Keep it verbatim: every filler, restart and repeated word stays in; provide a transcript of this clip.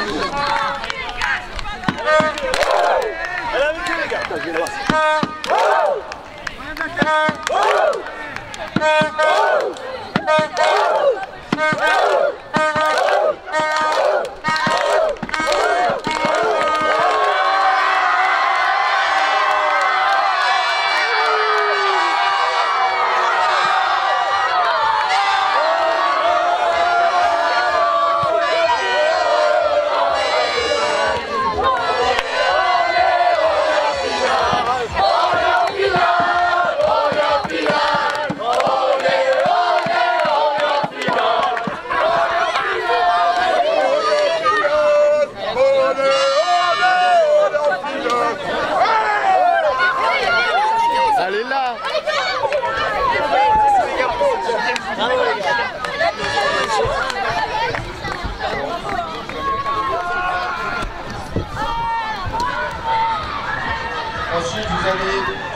Elle est avec vous, les gars. Attends, je vais le voir. Allez là. Ensuite, vous allez